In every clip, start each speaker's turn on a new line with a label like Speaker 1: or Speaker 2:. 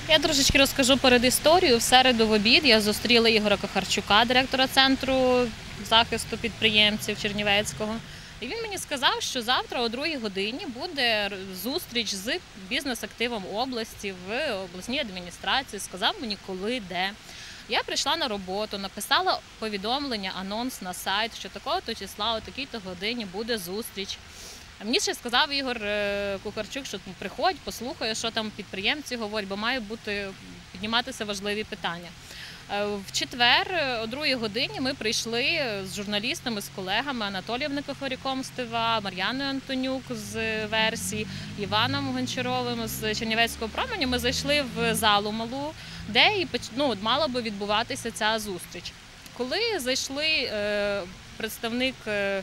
Speaker 1: Я трошечки розкажу передісторію. В середу в обід я зустріла Ігоря Кохарчука, директора Центру захисту підприємців Чернівецького. І він мені сказав, що завтра о 2-й годині буде зустріч з бізнес-активом області в обласній адміністрації. Сказав мені, коли, де. Я прийшла на роботу, написала повідомлення, анонс на сайт, що такого-то числа, о такій-то годині буде зустріч. Мені ще сказав Ігор Кухарчук, що приходь, послухай, що там підприємці говорять, бо мають підніматися важливі питання. В четвер о 2-й годині ми прийшли з журналістами, з колегами Анатолієм Никифорюком з ТВА, Мар'яною Антонюк з Версії, Іваном Гончаровим з Чернівецького променю. Ми зайшли в залу малу, де і мала би відбуватися ця зустріч. Коли зайшли представник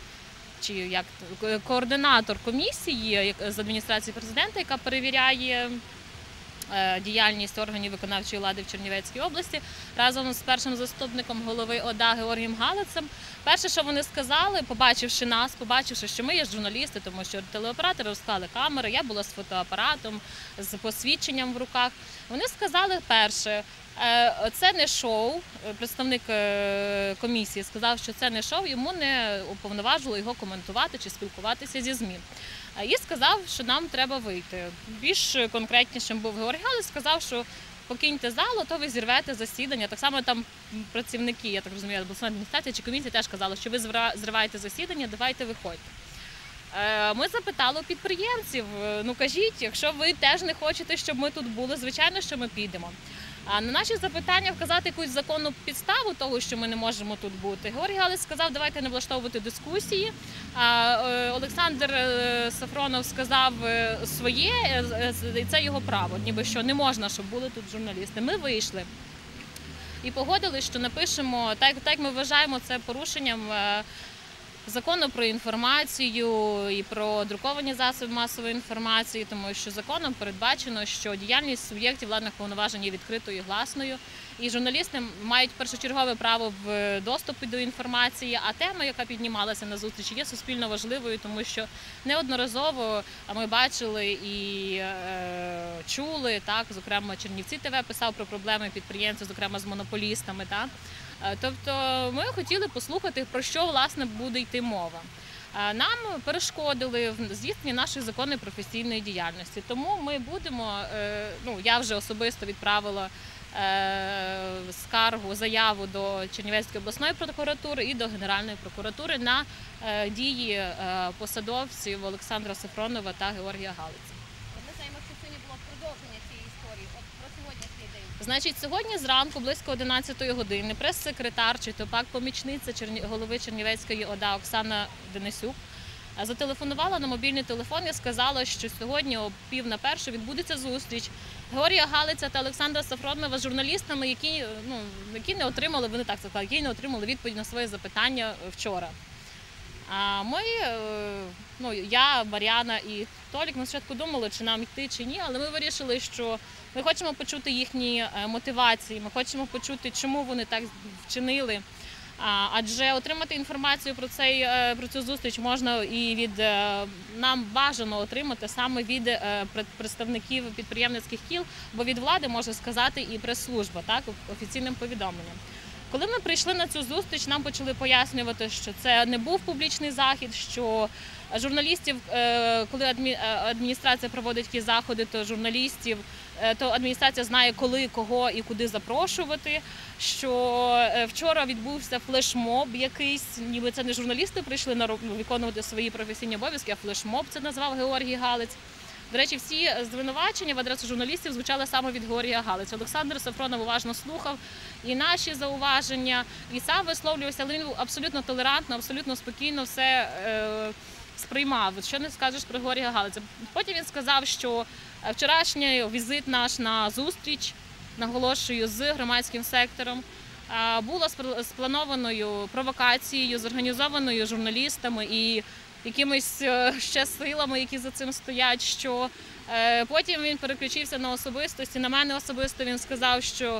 Speaker 1: чи координатор комісії з адміністрації президента, яка перевіряє діяльність органів виконавчої влади в Чернівецькій області, разом з першим заступником голови ОДА Георгієм Галицем. Перше, що вони сказали, побачивши нас, побачивши, що ми є журналісти, тому що телеоператори розклали камери, я була з фотоапаратом, з посвідченням в руках. Вони сказали перше, це не шоу, представник комісії сказав, що це не шоу, йому не уповноважило його коментувати чи спілкуватися зі ЗМІ. І сказав, що нам треба вийти. Більш конкретнішим був Георгій Галиць, сказав, що покиньте залу, то ви зірвете засідання. Так само там працівники, я так розумію, обласної адміністрації чи комісії теж казали, що ви зриваєте засідання, давайте виходьте. Ми запитали у підприємців, кажіть, якщо ви теж не хочете, щоб ми тут були, звичайно, що ми підемо. А на наші запитання вказати якусь законну підставу того, що ми не можемо тут бути. Георгій Галиць сказав, давайте не влаштовувати дискусії. Олександр Сафронов сказав своє, і це його право, ніби що не можна, щоб були тут журналісти. Ми вийшли і погодились, що напишемо, так як ми вважаємо це порушенням закону про інформацію і про друковані засоби масової інформації, тому що законом передбачено, що діяльність суб'єктів владних повноважень є відкритою і гласною, і журналісти мають першочергове право в доступі до інформації, а тема, яка піднімалася на зустрічі, є суспільно важливою, тому що неодноразово ми бачили і чули, зокрема Чернівці ТВ писав про проблеми підприємців, зокрема з монополістами. Тобто ми хотіли послухати, про що, власне, буде йти мова. Нам перешкодили в здійсненні нашої законної професійної діяльності. Тому ми будемо, я вже особисто відправила скаргу, заяву до Чернівецької обласної прокуратури і до Генеральної прокуратури на дії посадовців Олександра Сафронова та Георгія Галиця.
Speaker 2: Ми знаємо, що сьогодні було продовження цієї історії. От про сьогоднішній день.
Speaker 1: Значить, сьогодні зранку, близько 11-ї години, прес-секретар чи то пак помічниця голови Чернівецької ОДА Оксана Денисюк зателефонувала на мобільний телефон і сказала, що сьогодні о 12:30 відбудеться зустріч Георгія Галиця та Олександра Сафронова з журналістами, які не отримали, вони так сказали, які не отримали відповідь на своє запитання вчора. А ми, я, Мар'яна і Толік, ми спочатку думали, чи нам йти, чи ні, але ми вирішили, що ми хочемо почути їхні мотивації, ми хочемо почути, чому вони так вчинили. Адже отримати інформацію про цю зустріч можна і нам бажано отримати саме від представників підприємницьких кіл, бо від влади може сказати і прес-служба, офіційним повідомленням. Коли ми прийшли на цю зустріч, нам почали пояснювати, що це не був публічний захід, що журналістів, коли адміністрація проводить такі заходи, то адміністрація знає, коли, кого і куди запрошувати, що вчора відбувся флешмоб якийсь, ніби це не журналісти прийшли виконувати свої професійні обов'язки, а флешмоб це назвав Георгій Галиць. До речі, всі звинувачення в адресу журналістів звучали саме від Георгія Галиця. Олександр Сафронов уважно слухав і наші зауваження, і сам висловлювався, але він абсолютно толерантно, абсолютно спокійно все сприймав. Що не скажеш про Георгія Галиця. Потім він сказав, що вчорашній візит наш на зустріч, наголошую, з громадським сектором, було спланованою провокацією, зорганізованою журналістами і якимись ще силами, які за цим стоять, що потім він переключився на особистості. На мене особисто він сказав, що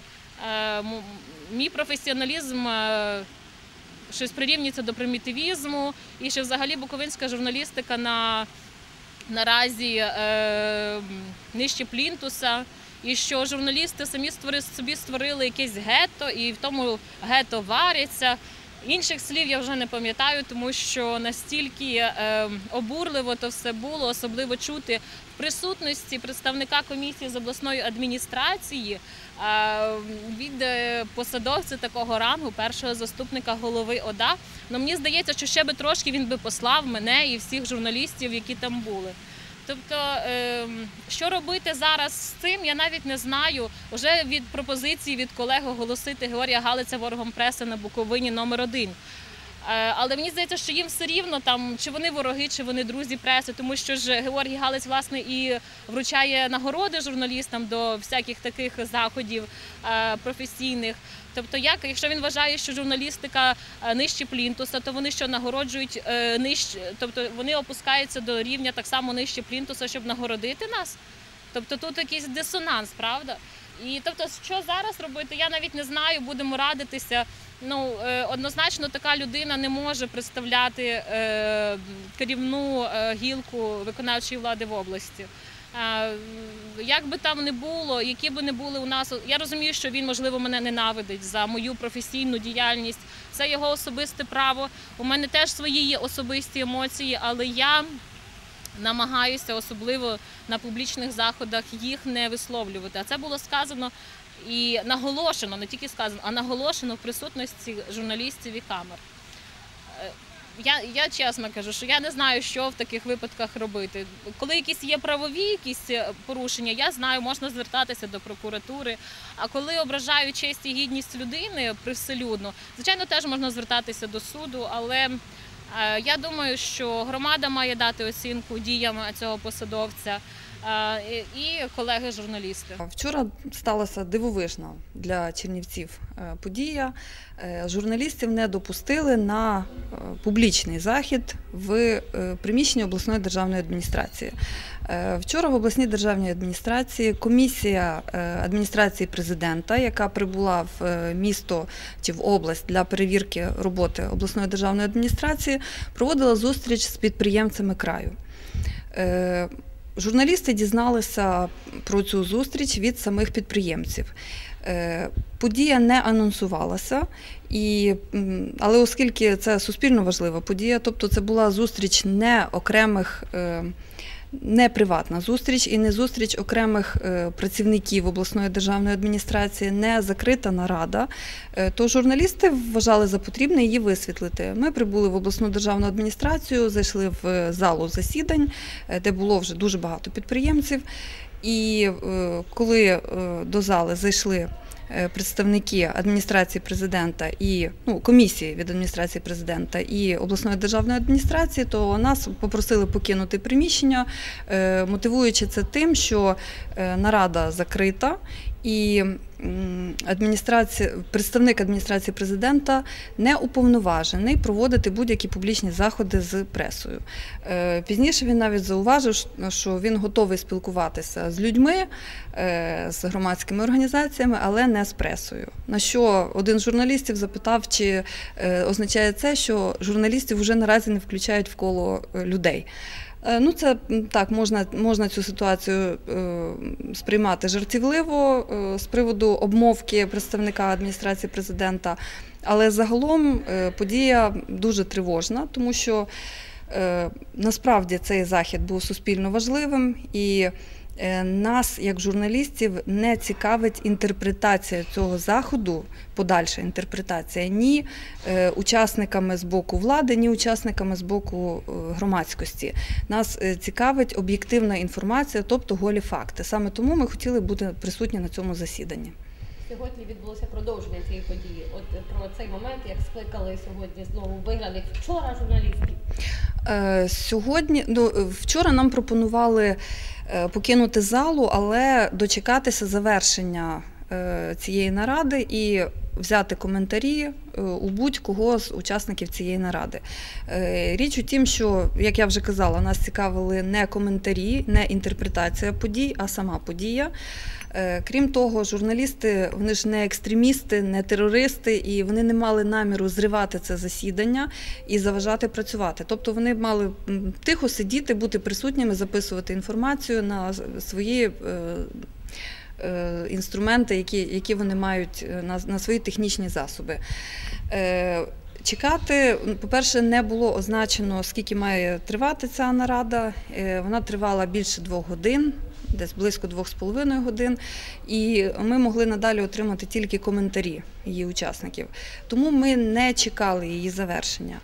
Speaker 1: мій професіоналізм щось прирівнюється до примітивізму і що взагалі буковинська журналістика наразі нижче плінтуса і що журналісти самі собі створили якесь гетто, і в тому гетто варяться. Інших слів я вже не пам'ятаю, тому що настільки обурливо то все було, особливо чути в присутності представника комісії з обласної адміністрації від посадовця такого рангу, першого заступника голови ОДА. Ну, мені здається, що ще би трошки він би послав мене і всіх журналістів, які там були. Тобто, що робити зараз з цим, я навіть не знаю. Уже від пропозиції від колег оголосити Георгія Галиця ворогом преси на Буковині номер 1. Але мені здається, що їм все рівно, там, чи вони вороги, чи вони друзі преси, тому що ж Георгій Галиць, власне, і вручає нагороди журналістам до всяких таких заходів професійних. Тобто, якщо він вважає, що журналістика нижче плінтуса, то вони що нагороджують нижче, тобто вони опускаються до рівня так само нижче плінтуса, щоб нагородити нас? Тобто тут якийсь дисонанс, правда? І тобто, що зараз робити, я навіть не знаю, будемо радитися. Ну, однозначно така людина не може представляти керівну гілку виконавчої влади в області. Як би там не було, які би не були у нас, я розумію, що він, можливо, мене ненавидить за мою професійну діяльність, це його особисте право, у мене теж свої є особисті емоції, але я намагаюся, особливо на публічних заходах, їх не висловлювати. А це було сказано і наголошено, не тільки сказано, а наголошено в присутності журналістів і камер. Я чесно кажу, що я не знаю, що в таких випадках робити. Коли якісь є правові якісь порушення, я знаю, можна звертатися до прокуратури. А коли ображають честь і гідність людини привселюдно, звичайно, теж можна звертатися до суду, але я думаю, що громада має дати оцінку діям цього посадовця і колеги-журналісти.
Speaker 3: Вчора сталася дивовижна для чернівців подія. Журналістів не допустили на публічний захід в приміщенні обласної державної адміністрації. Вчора в обласній державній адміністрації комісія адміністрації президента, яка прибула в місто чи в область для перевірки роботи обласної державної адміністрації, проводила зустріч з підприємцями краю. Журналісти дізналися про цю зустріч від самих підприємців. Подія не анонсувалася, але оскільки це суспільно важлива подія, тобто це була зустріч не приватна зустріч і не зустріч окремих працівників обласної державної адміністрації, не закрита нарада, то журналісти вважали за потрібне її висвітлити. Ми прибули в обласну державну адміністрацію, зайшли в залу засідань, де було вже дуже багато підприємців, і коли до зали зайшли представники адміністрації президента і комісії від адміністрації президента і обласної державної адміністрації, то нас попросили покинути приміщення, мотивуючи це тим, що нарада закрита і представник адміністрації президента не уповноважений проводити будь-які публічні заходи з пресою. Пізніше він навіть зауважив, що він готовий спілкуватися з людьми, з громадськими організаціями, але не з пресою. На що один з журналістів запитав, чи означає це, що журналістів вже наразі не включають в коло людей. Ну, це так, можна цю ситуацію сприймати жартівливо з приводу обмовки представника адміністрації президента, але загалом подія дуже тривожна, тому що насправді цей захід був суспільно важливим і нас, як журналістів, не цікавить інтерпретація цього заходу, подальша інтерпретація ні учасниками з боку влади, ні учасниками з боку громадськості. Нас цікавить об'єктивна інформація, тобто голі факти. Саме тому ми хотіли бути присутні на цьому засіданні.
Speaker 2: Сьогодні відбулося продовження цієї події. От про цей момент, як скликали сьогодні знову вигнаних вчора журналістів.
Speaker 3: Вчора нам пропонували покинути залу, але дочекатися завершення цієї наради і взяти коментарі у будь-кого з учасників цієї наради. Річ у тім, що, як я вже казала, нас цікавили не коментарі, не інтерпретація подій, а сама подія. Крім того, журналісти, вони ж не екстремісти, не терористи, і вони не мали наміру зривати це засідання і заважати працювати. Тобто вони мали тихо сидіти, бути присутніми, записувати інформацію на свої інструменти, які вони мають на свої технічні засоби. Чекати, по-перше, не було означено, скільки має тривати ця нарада. Вона тривала більше 2 годин, десь близько 2,5 годин, і ми могли надалі отримати тільки коментарі її учасників. Тому ми не чекали її завершення.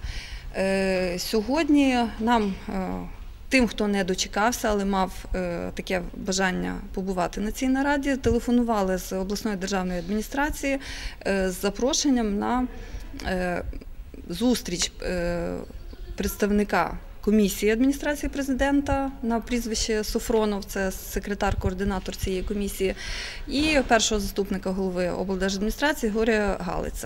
Speaker 3: Сьогодні нам, тим, хто не дочекався, але мав таке бажання побувати на цій нараді, телефонували з обласної державної адміністрації з запрошенням на зустріч представника комісії адміністрації президента на прізвище Софронов, це секретар-координатор цієї комісії, і першого заступника голови облдержадміністрації Григорія Галиця.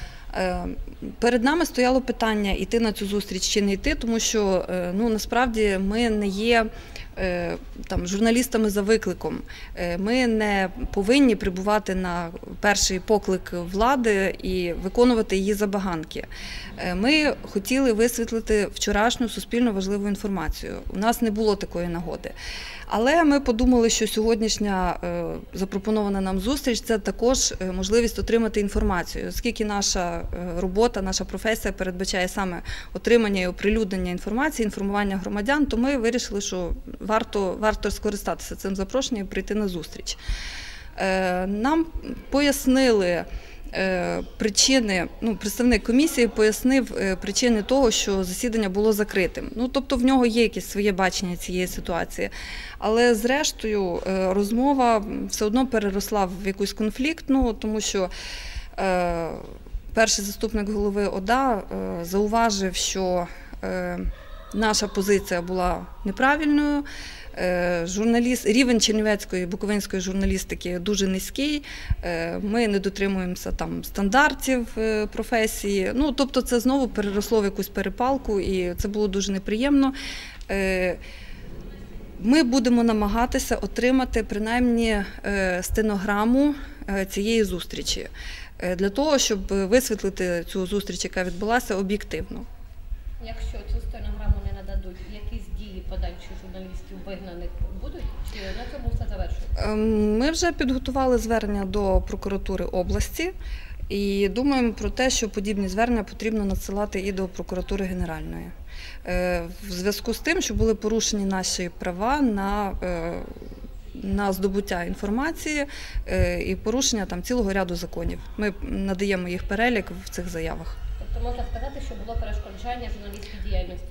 Speaker 3: Перед нами стояло питання, йти на цю зустріч чи не йти, тому що насправді ми не є журналістами за викликом. Ми не повинні прибувати на перший поклик влади і виконувати її забаганки. Ми хотіли висвітлити вчорашню суспільно важливу інформацію. У нас не було такої нагоди. Але ми подумали, що сьогоднішня запропонована нам зустріч – це також можливість отримати інформацію. Оскільки наша робота, наша професія передбачає саме отримання і оприлюднення інформації, інформування громадян, то ми вирішили, що варто скористатися цим запрошенням і прийти на зустріч. Нам пояснили причини, представник комісії пояснив причини того, що засідання було закритим. Тобто в нього є якесь своє бачення цієї ситуації. Але зрештою розмова все одно переросла в якусь конфліктну, тому що перший заступник голови ОДА зауважив, що наша позиція була неправильною. Рівень чернівецької, буковинської журналістики дуже низький, ми не дотримуємося стандартів професії. Тобто це знову переросло в якусь перепалку, і це було дуже неприємно. Ми будемо намагатися отримати принаймні стенограму цієї зустрічі, для того, щоб висвітлити цю зустріч, яка відбулася, об'єктивно.
Speaker 2: Якщо цю стенограму не нададуть, якісь дії подальші журналістів вигнаних будуть? Чи на цьому все завершується?
Speaker 3: Ми вже підготували звернення до прокуратури області і думаємо про те, що подібні звернення потрібно надсилати і до прокуратури Генеральної. В зв'язку з тим, що були порушені наші права на здобуття інформації і порушення цілого ряду законів. Ми надаємо їх перелік в цих заявах.
Speaker 2: Тобто можна сказати, що було перешкоджання журналістській діяльності?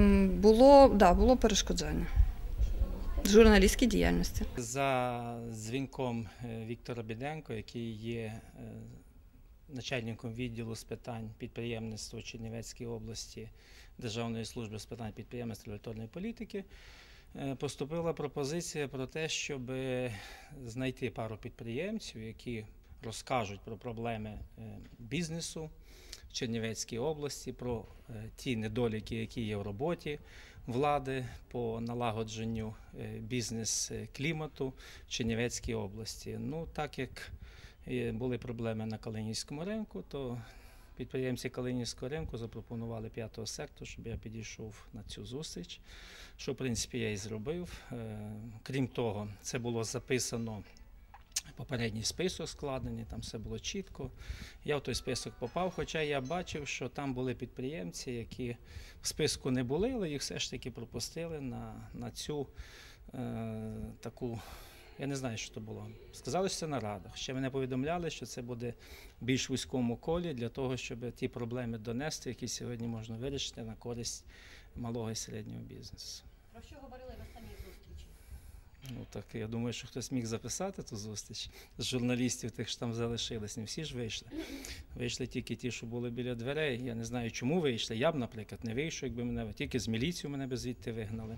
Speaker 3: Було перешкоджання журналістській діяльності.
Speaker 4: За дзвінком Віктора Біденко, який є начальником відділу з питань підприємництва у Чернівецькій області Державної служби з питань підприємництва і регуляторної політики, поступила пропозиція про те, щоб знайти пару підприємців, які розкажуть про проблеми бізнесу в Чернівецькій області, про ті недоліки, які є в роботі влади по налагодженню бізнес-клімату в Чернівецькій області. Так як були проблеми на Калинівському ринку, то підприємці Калинівського ринку запропонували 5-го сектору, щоб я підійшов на цю зустріч, що, в принципі, я і зробив. Крім того, це було записано, попередній список складений, там все було чітко. Я в той список попав, хоча я бачив, що там були підприємці, які в списку не були, але їх все ж таки пропустили на цю таку, я не знаю, що це було. Сказали, що це нарада. Ще мене повідомляли, що це буде в більш вузькому колі для того, щоб ті проблеми донести, які сьогодні можна вирішити на користь малого і середнього бізнесу.
Speaker 2: Про що говорили на самій зустрічі?
Speaker 4: Так, я думаю, що хтось міг записати ту зустріч з журналістів, тих, що там залишились. Не всі ж вийшли. Вийшли тільки ті, що були біля дверей. Я не знаю, чому вийшли. Я б, наприклад, не вийшов, якби мене, тільки з міліцією мене б звідти вигнали.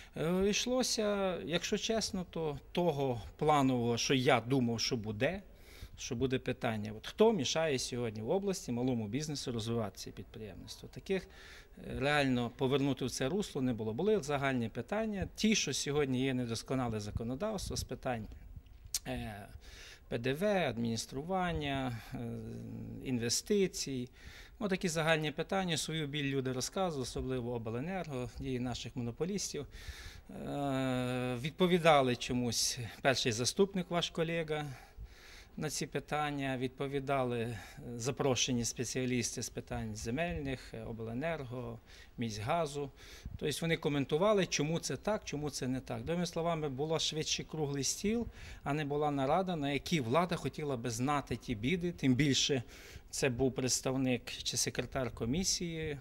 Speaker 4: Йшлося, якщо чесно, то того планового, що я думав, що буде питання. Хто мішає сьогодні в області малому бізнесу розвиватися підприємництво? Таких реально повернути в це русло не було. Були загальні питання. Ті, що сьогодні є недосконале законодавство з питань ПДВ, адміністрування, інвестицій. Такі загальні питання. Свою біль люди розказували, особливо обленерго, дії наших монополістів. Відповідали чомусь перший заступник, ваш колега, на ці питання, відповідали запрошені спеціалісти з питань земельних, обленерго, міськгазу. Тобто вони коментували, чому це так, чому це не так. Другими словами, була швидше круглий стіл, а не була нарада, на якій влада хотіла би знати ті біди, тим більше це був представник чи секретар комісії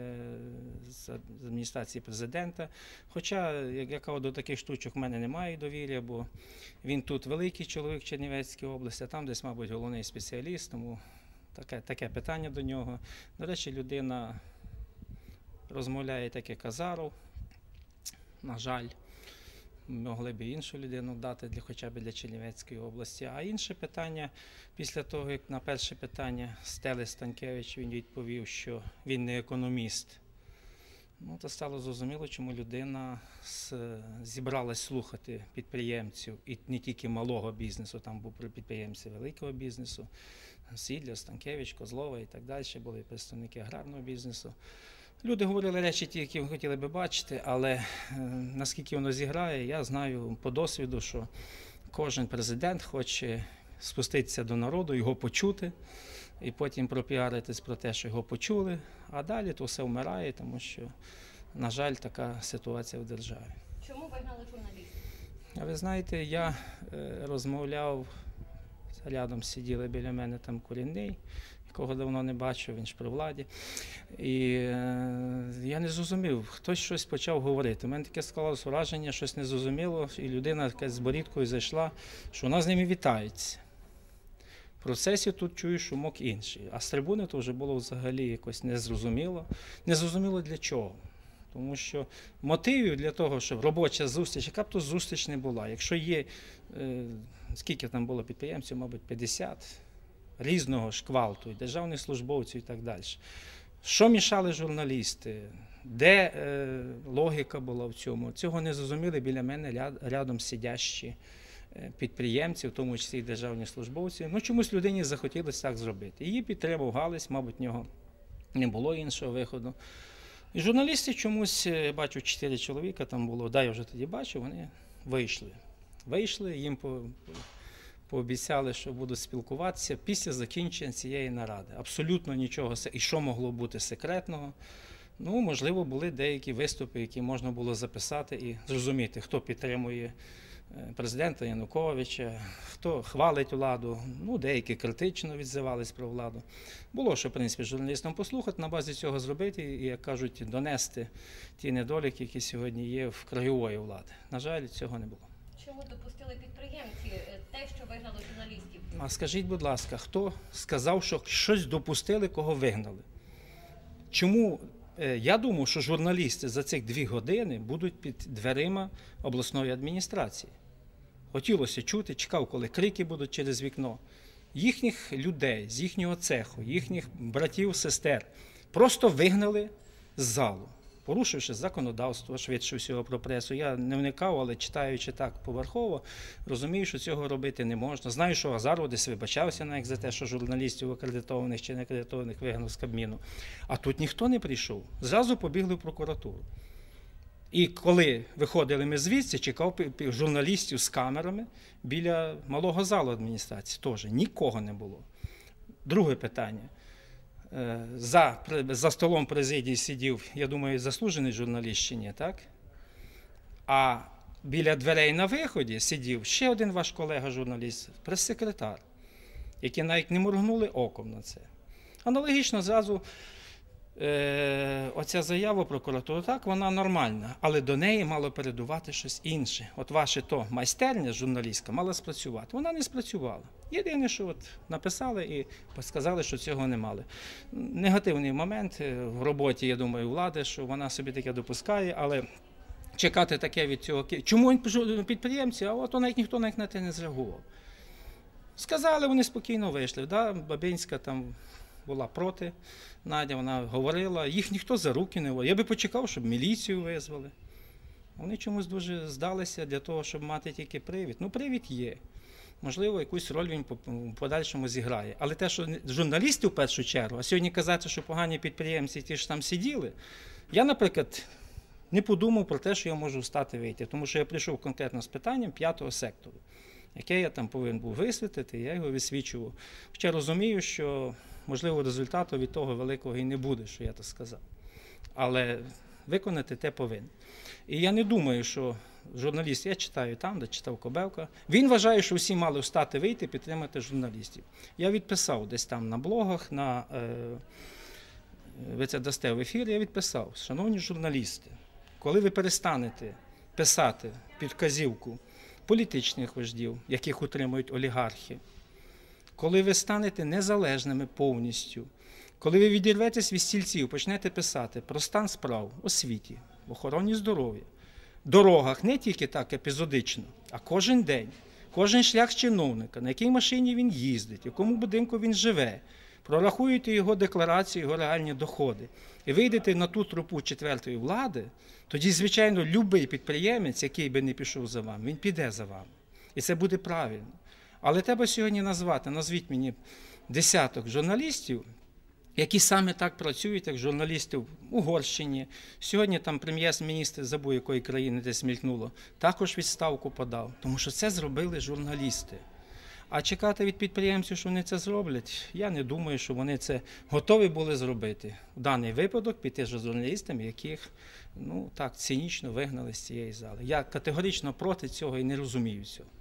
Speaker 4: з адміністрації президента. Хоча, як я кажу, до таких штучок в мене немає довір'я, бо він тут великий чоловік в Чернівецькій області, а там десь, мабуть, головний спеціаліст, тому таке питання до нього. До речі, людина розмовляє так, як Азаров, на жаль. Могли б і іншу людину дати хоча б для Чернівецької області. А інше питання, після того, як на перше питання Стели Станкевич він відповів, що він не економіст, то стало зрозуміло, чому людина зібралась слухати підприємців, і не тільки малого бізнесу, там були підприємці великого бізнесу, Сідля, Станкевич, Козлова і так далі, були представники аграрного бізнесу. Люди говорили речі ті, які ви хотіли би бачити, але наскільки воно зіграє, я знаю по досвіду, що кожен президент хоче спуститися до народу, його почути, і потім пропіаритись про те, що його почули, а далі то все вмирає, тому що, на жаль, така ситуація в державі.
Speaker 2: Чому вигнали журналістів?
Speaker 4: А ви знаєте, я розмовляв, рядом сиділи біля мене там Курінний, якого давно не бачив, він ж при владі. І я не зрозумів, хтось щось почав говорити. У мене таке склалося враження, щось не зрозуміло, і людина якась з борідкою зайшла, що вона з ними вітається. В процесі тут чую шумок інший, а з трибуни то вже було взагалі якось незрозуміло. Незрозуміло для чого. Тому що мотивів для того, щоб робоча зустріч, яка б то зустріч не була, якщо є, скільки там було підприємців, мабуть, 50, різного ж квалту, і державних службовців і так далі. Що мішали журналісти? Де логіка була в цьому? Цього не зрозуміли біля мене рядом сидящі підприємці, в тому числі і державні службовці. Чомусь людині захотілося так зробити. Її підтримав Галась, мабуть, в нього не було іншого виходу. І журналісти чомусь, я бачу, 4 чоловіка там було, я вже тоді бачив, вони вийшли. Вийшли, їм пообіцяли, що будуть спілкуватися після закінчення цієї наради. Абсолютно нічого, і що могло бути секретного. Можливо, були деякі виступи, які можна було записати і зрозуміти, хто підтримує президента Януковича, хто хвалить владу, деякі критично відзивались про владу. Було, що, в принципі, журналістам послухати, на базі цього зробити і, як кажуть, донести ті недоліки, які сьогодні є в краєвої влади. На жаль, цього не було.
Speaker 2: Чому допустили підприємці те, що вигнали журналістів?
Speaker 4: А скажіть, будь ласка, хто сказав, що щось допустили, кого вигнали? Чому? Я думав, що журналісти за цих 2 години будуть під дверима обласної адміністрації. Хотілося чути, чекав, коли крики будуть через вікно. Їхніх людей з їхнього цеху, їхніх братів, сестер просто вигнали з залу, порушивши законодавство, швидше всього, про пресу. Я не вникав, але читаючи так поверхово, розумію, що цього робити не можна. Знаю, що Азаров десь вибачався навіть за те, що журналістів акредитованих чи неакредитованих вигнав з Кабміну. А тут ніхто не прийшов. Зразу побігли в прокуратуру. І коли виходили ми звідси, чекав журналістів з камерами біля малого залу адміністрації. Теж нікого не було. Друге питання. За столом президії сидів, я думаю, заслужений журналіст чи ні, так? А біля дверей на виході сидів ще один ваш колега-журналіст, прес-секретар, які навіть не моргнули оком на це. Аналогічно зразу оця заява прокуратури, так, вона нормальна, але до неї мало передувати щось інше. От ваша майстерня журналістська мала спрацювати. Вона не спрацювала. Єдине, що написали і сказали, що цього не мали. Негативний момент в роботі, я думаю, влади, що вона собі таке допускає, але чекати таке від цього... Чому підприємці? А от навіть ніхто на те не зреагував. Сказали, вони спокійно вийшли. Да? Бабинська там була проти, Надя, вона говорила, їх ніхто за руки не водив. Я би почекав, щоб міліцію визвали. Вони чомусь дуже здалися для того, щоб мати тільки привід. Привід є. Можливо, якусь роль він в подальшому зіграє. Але те, що журналісти в першу чергу, а сьогодні казати, що погані підприємці ті ж там сиділи, я, наприклад, не подумав про те, що я можу встати вийти. Тому що я прийшов конкретно з питанням 5-го сектору, яке я там повинен був висвітлити, я його висвічував. Хоча розумію, що, можливо, результату від того великого і не буде, що я так сказав. Але виконати те повинен. І я не думаю, що журналіст, я читаю там, де читав Кобелка, він вважає, що всі мали встати, вийти, підтримати журналістів. Я відписав десь там на блогах, ви це дасте в ефір, я відписав: шановні журналісти, коли ви перестанете писати під вказівку політичних вождів, яких утримують олігархи, коли ви станете незалежними повністю, коли ви відірветесь від стільців, почнете писати про стан справ, освіті, охороні здоров'я, дорогах, не тільки так епізодично, а кожен день, кожен шлях чиновника, на якій машині він їздить, в якому будинку він живе, прорахуєте його декларацію, його реальні доходи, і вийдете на ту трупу четвертої влади, тоді, звичайно, будь-який підприємець, який би не пішов за вами, він піде за вами. І це буде правильно. Але треба сьогодні назвіть мені десяток журналістів, які саме так працюють, як журналісти в Угорщині. Сьогодні там прем'єр-міністр, забув якої країни десь мількнуло, також відставку подав, тому що це зробили журналісти. А чекати від підприємців, що вони це зроблять, я не думаю, що вони це готові були зробити. В даний випадок піти з журналістами, яких так цинічно вигнали з цієї зали. Я категорично проти цього і не розумію цього.